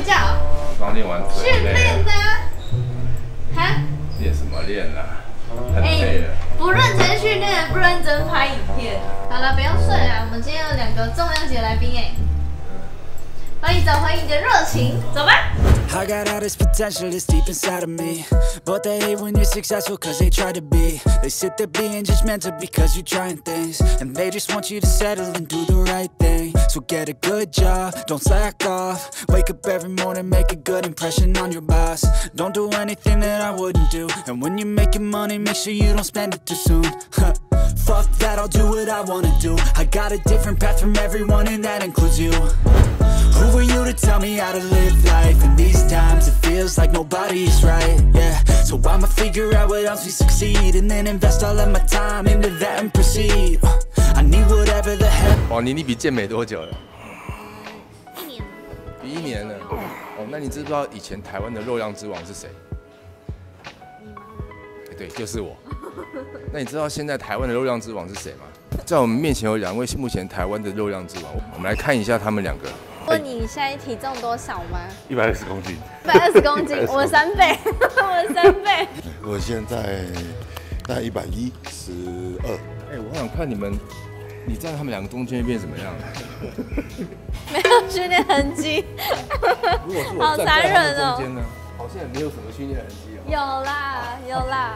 觉？ 刚练完腿。 训练的。哈？ 练什么练啦？很累了。 不认真训练，不认真拍影片。好了，不要睡了，我们今天有2个重量级来宾哎。欢迎找回你的热情，走吧。 I got all this potential that's deep inside of me, but they hate when you're successful cause they try to be. They sit there being judgmental because you're trying things, and they just want you to settle and do the right thing. So get a good job, don't slack off. Wake up every morning, make a good impression on your boss. Don't do anything that I wouldn't do, and when you're making money, make sure you don't spend it too soon. Fuck that, I'll do what I wanna do. I got a different path from everyone and that includes you. Who are you to tell me how to live life? In these times it feels like nobody's right, yeah. So I'ma figure out what else we succeed, and then invest all of my time into that and proceed. I need whatever the hell. 哇，你比健美多久了 1年。 比1年了。哦，那你知不知道以前台湾的肉量之王是谁？ 你吗？ 对，就是我。那你知道现在台湾的肉量之王是谁吗？在我们面前有2位目前台湾的肉量之王，我们来看一下他们2个。 问你现在体重多少吗 120公斤。 120公斤，我3倍，我3倍。 我现在大概112。 哎，我想看你们，你站他们2个中间会变怎么样？ 没有训练痕迹。 如果是我站在他们中间呢？好像也没有什么训练痕迹哦。 有啦，有啦。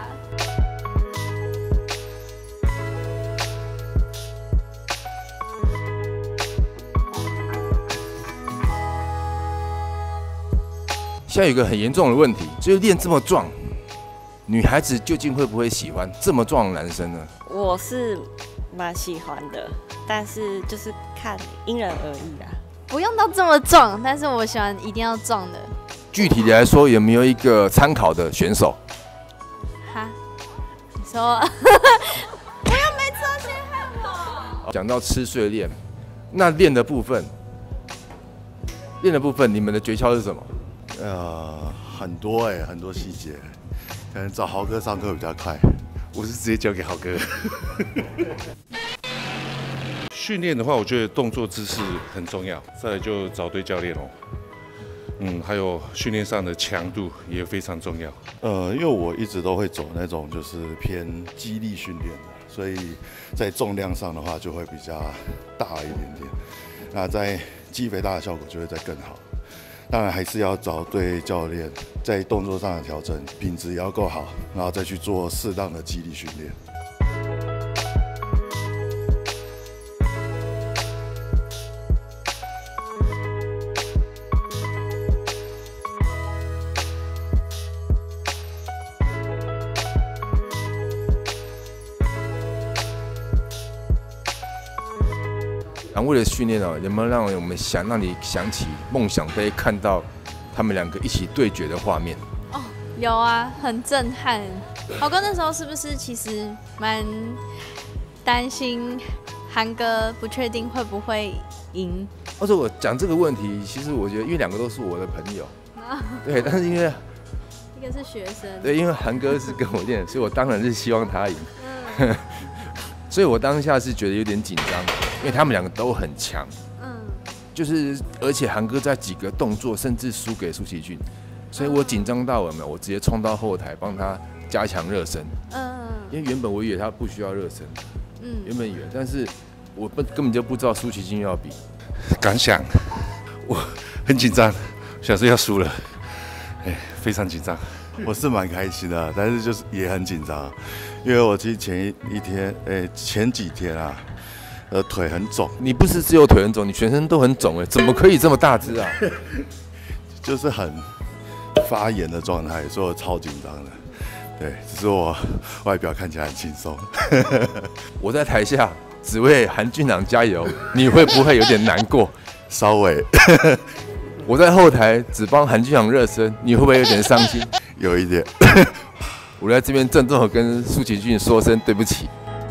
现在有一个很严重的问题，就是练这么壮，女孩子究竟会不会喜欢这么壮的男生呢？ 我是蛮喜欢的，但是就是看因人而异啦。 不用到这么壮，但是我喜欢一定要壮的。 具体的来说，有没有一个参考的选手？ 哈？你说？我又没吃先害我。 讲到吃睡练，那练的部分，你们的诀窍是什么？ 很多很多细节，可能找豪哥上课比较快。 我是直接交给豪哥。训练的话，我觉得动作姿势很重要，再来就找对教练哦。还有训练上的强度也非常重要。 因为我一直都会走那种就是偏肌力训练的，所以在重量上的话就会比较大一点点。那在肌肥大的效果就会再更好。当然还是要找对教练，在动作上的调整，品质也要够好，然后再去做适当的肌力训练。 为了训练有没有让你想起梦想杯看到他们2个一起对决的画面？ 哦，有啊，很震撼。豪哥那时候是不是其实蛮担心韩哥不确定会不会赢？ 而且我讲这个问题，其实我觉得因为2个都是我的朋友，对，但是因为一个是学生， 对，因为韩哥是跟我练的，所以我当然是希望他赢。所以我当下是觉得有点紧张，因为他们2个都很强，就是而且韩哥在几个动作甚至输给苏奇俊，所以我紧张到我直接冲到后台帮他加强热身，因为原本我以为他不需要热身，原本以为，但是我根本就不知道苏奇俊要比。 感想，我很紧张，想说要输了，非常紧张。 我是蛮开心的，但是就是也很紧张，因为我其实前几天啊，腿很肿。 你不是只有腿很肿，你全身都很肿怎么可以这么大只啊？ 就是很发炎的状态，所以我超紧张的。对，只是我外表看起来很轻松。 我在台下只为韩俊朗加油，你会不会有点难过？ 稍微。 我在后台只帮韩俊朗热身，你会不会有点伤心？ 有一点。 我在这边郑重地跟苏奇俊说声对不起。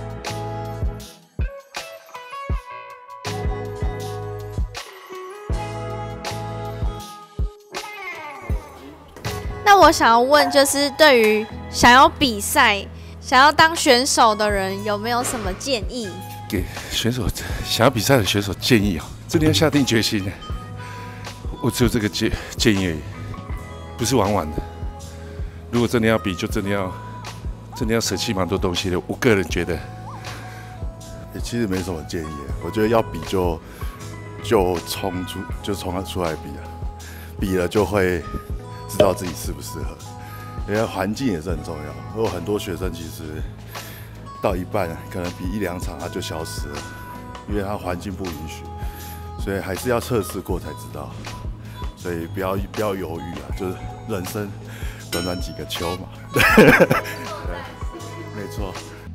那我想要问，就是对于想要比赛、想要当选手的人，有没有什么建议？ 给选手想要比赛的选手建议真的要下定决心。 我只有这个建议而已，不是玩玩的。如果真的要比，就真的要舍弃蛮多东西的。我个人觉得， 其实没什么建议，我觉得要比就冲出来比啊，比了就会知道自己适不适合。因为环境也是很重要。有很多学生其实到一半可能比1-2场他就消失了，因为他环境不允许，所以还是要测试过才知道。所以不要犹豫啊，就是人生短短几个秋嘛。对，没错。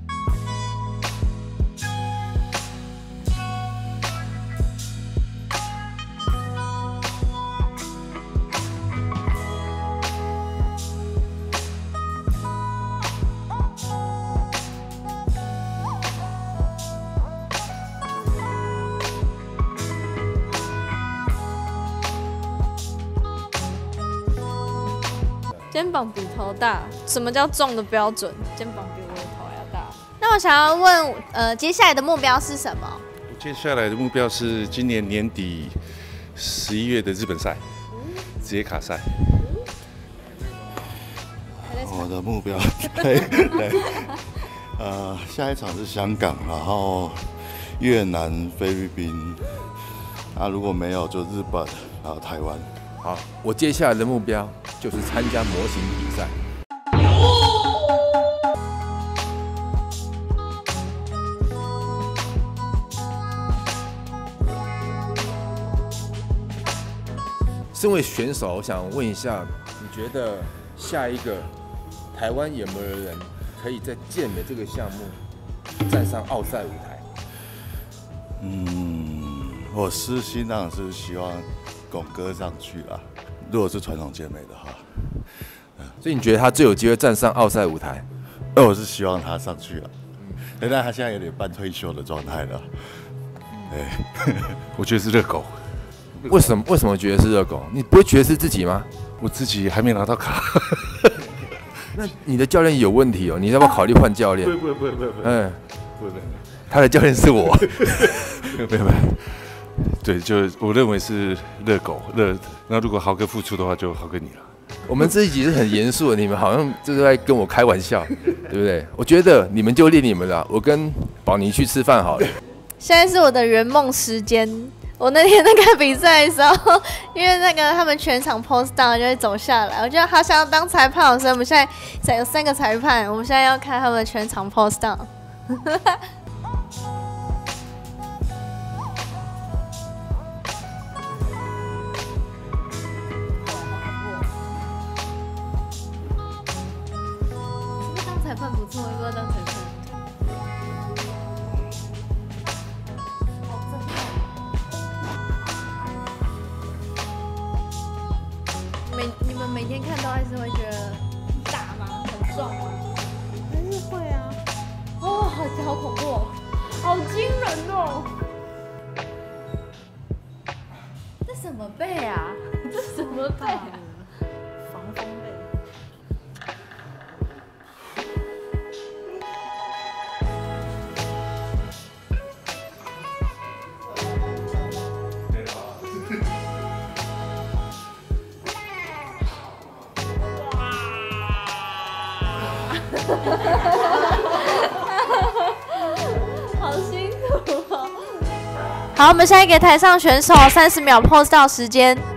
肩膀比头大，什么叫重的标准？肩膀比我的头还要大。那我想要问，接下来的目标是什么？ 我接下来的目标是今年年底11月的日本赛，职业卡赛。 我的目标，对，下一场是香港，然后越南、菲律宾，如果没有就日本，然后台湾。 好，我接下来的目标就是参加模型比赛。身为选手，我想问一下，你觉得下一个台湾有没有人可以在健美这个项目站上奥赛舞台？ 我私心当然是希望拱哥上去啦。如果是传统健美的话， 所以你觉得他最有机会站上奥赛舞台？ 我是希望他上去了，但他现在有点半退休的状态了。对， 我觉得是热狗。 为什么觉得是热狗？你不会觉得是自己吗？ 我自己还没拿到卡。 那你的教练有问题哦，你要不要考虑换教练？ 不， 他的教练是我。 没有。对，就我认为是热狗热。那如果豪哥付出的话，就豪哥你了。 我们这一集是很严肃的，你们好像就是在跟我开玩笑，对不对？我觉得你们就练你们的，我跟宝妮去吃饭好了。 现在是我的圆梦时间。我那天那个比赛的时候，因为那个他们全场 post down 就会走下来，我觉得好想要当裁判，所以我们现在有3个裁判，我们现在要看他们全场 post down。裁判不错，要不要当裁判？你们每天看到还是会觉得大吗？很壮吗？还是会啊。哦，好恐怖哦，好惊人哦！这什么背啊？这什么背啊？防风背。好辛苦哦！好，我们现在给台上选手30秒 pose 到时间。